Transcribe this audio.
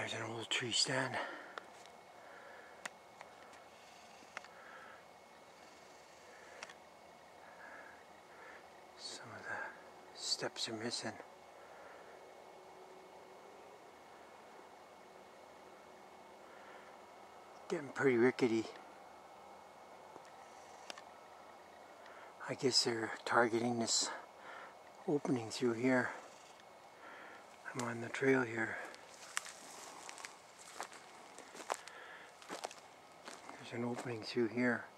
There's an old tree stand. Some of the steps are missing. Getting pretty rickety. I guess they're targeting this opening through here. I'm on the trail here. There's an opening through here.